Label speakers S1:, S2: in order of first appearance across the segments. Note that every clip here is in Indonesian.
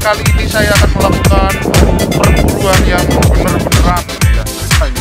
S1: kali ini saya akan melakukan perburuan yang bener-beneran ya ceritanya.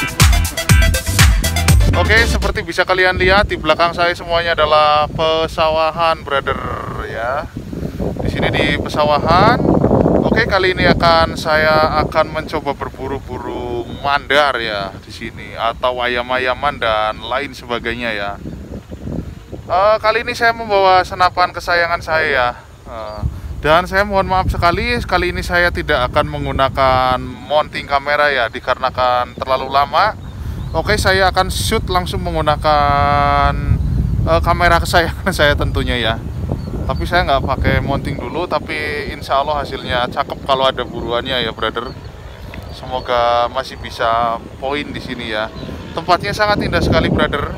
S1: Oke, seperti bisa kalian lihat di belakang saya semuanya adalah pesawahan, brother ya. Di sini di pesawahan. Oke, kali ini saya akan mencoba berburu-buru mandar ya di sini, atau ayam-ayaman dan lain sebagainya ya. Kali ini saya membawa senapan kesayangan saya ya. Dan saya mohon maaf sekali, kali ini saya tidak akan menggunakan mounting kamera ya, dikarenakan terlalu lama. Oke, saya akan shoot langsung menggunakan kamera kesayangan saya tentunya ya. Tapi saya nggak pakai mounting dulu, tapi insya Allah hasilnya cakep kalau ada buruannya ya, brother. Semoga masih bisa poin di sini ya. Tempatnya sangat indah sekali, brother.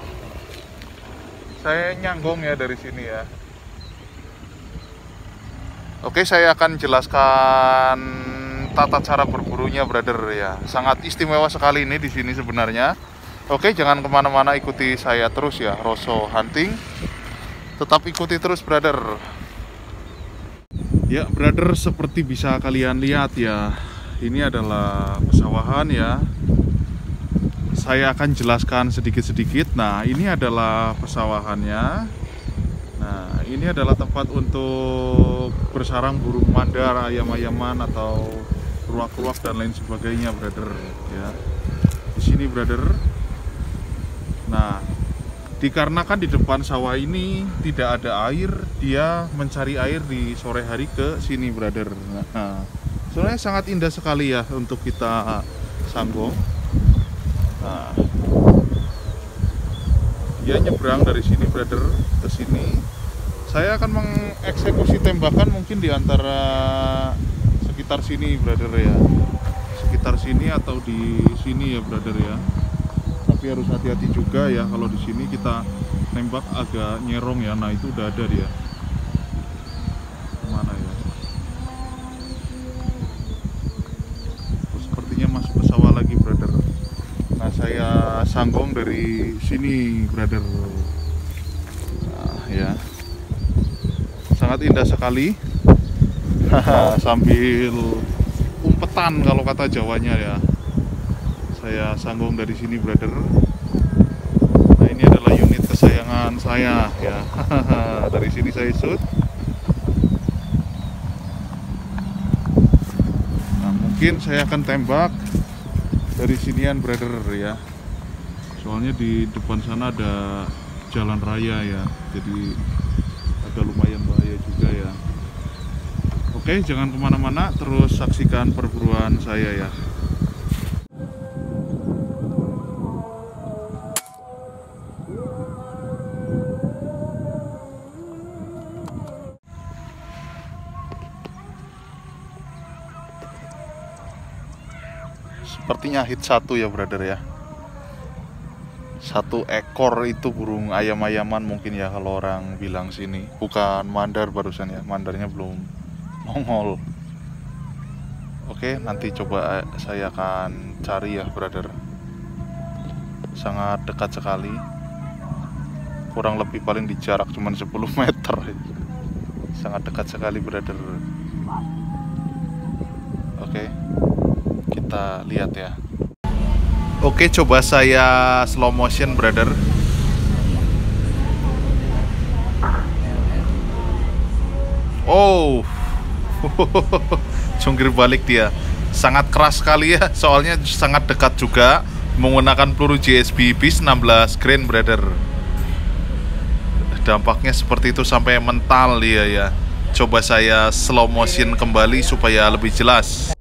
S1: Saya nyanggong ya dari sini ya. Oke, saya akan jelaskan tata cara berburunya, brother ya. Sangat istimewa sekali ini di sini sebenarnya. Oke, jangan kemana-mana, ikuti saya terus ya, Rosso Hunting. Tetap ikuti terus, brother. Ya, brother, seperti bisa kalian lihat ya, ini adalah pesawahan ya. Saya akan jelaskan sedikit-sedikit. Nah, ini adalah pesawahannya. Nah, ini adalah tempat untuk bersarang burung mandar, ayam-ayaman atau ruak-ruak dan lain sebagainya, brother ya. Di sini, brother. Nah, dikarenakan di depan sawah ini tidak ada air, dia mencari air di sore hari ke sini, brother. Nah, sebenarnya sangat indah sekali ya untuk kita sanggong. Nah, dia nyebrang dari sini, brother, ke sini. Saya akan mengeksekusi tembakan mungkin di antara sekitar sini, brother ya. Sekitar sini atau di sini ya, brother ya. Tapi harus hati-hati juga ya, kalau di sini kita nembak agak nyerong ya. Nah, itu udah ada dia. Kemana ya? Oh, sepertinya masuk ke sawah lagi, brother. Nah, saya sanggong dari sini, brother. Nah, ya. Sangat indah sekali. Sambil umpetan kalau kata Jawanya ya. Saya sanggong dari sini, brother. Nah, ini adalah unit kesayangan saya ya. Dari sini saya shoot. Nah, mungkin saya akan tembak dari sinian, brother ya. Soalnya di depan sana ada jalan raya ya, jadi agak lumayan bahaya juga ya. Oke, jangan kemana-mana, terus saksikan perburuan saya ya. Sepertinya hit satu ya, brother ya. Satu ekor itu burung ayam-ayaman mungkin ya kalau orang bilang sini. Bukan mandar barusan ya, mandarnya belum nongol. Oke, nanti coba saya akan cari ya, brother. Sangat dekat sekali. Kurang lebih paling di jarak cuma 10 meter. Sangat dekat sekali, brother. Oke, kita lihat ya. Oke, coba saya slow motion, brother. Oh, jungkir balik dia. Sangat keras sekali ya, soalnya sangat dekat juga. Menggunakan peluru JSB BIS 16 grain, brother. Dampaknya seperti itu sampai mental dia ya. Coba saya slow motion kembali supaya lebih jelas.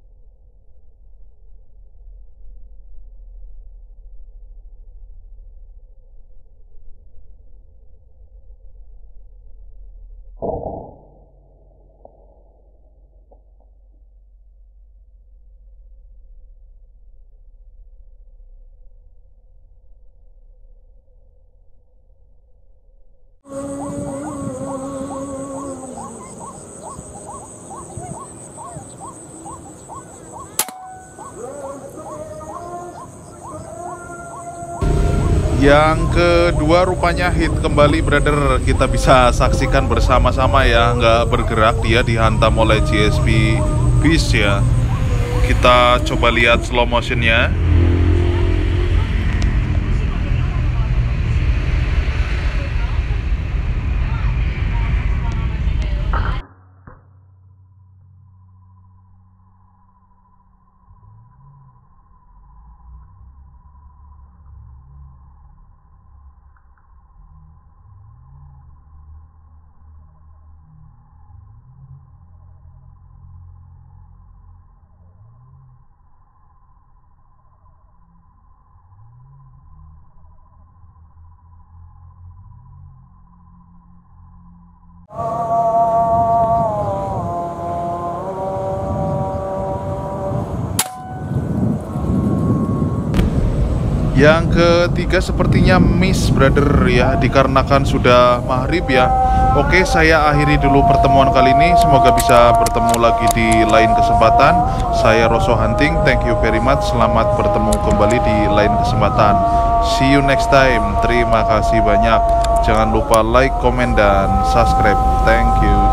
S1: Yang kedua rupanya hit kembali brother. Kita bisa saksikan bersama-sama ya. Nggak bergerak, dia dihantam oleh GSP Beast ya. Kita coba lihat slow motionnya. Yang ketiga sepertinya miss brother ya, dikarenakan sudah maghrib ya. Oke, saya akhiri dulu pertemuan kali ini. Semoga bisa bertemu lagi di lain kesempatan. Saya Rosso Hunting, thank you very much. Selamat bertemu kembali di lain kesempatan. See you next time. Terima kasih banyak. Jangan lupa like, komen, dan subscribe. Thank you.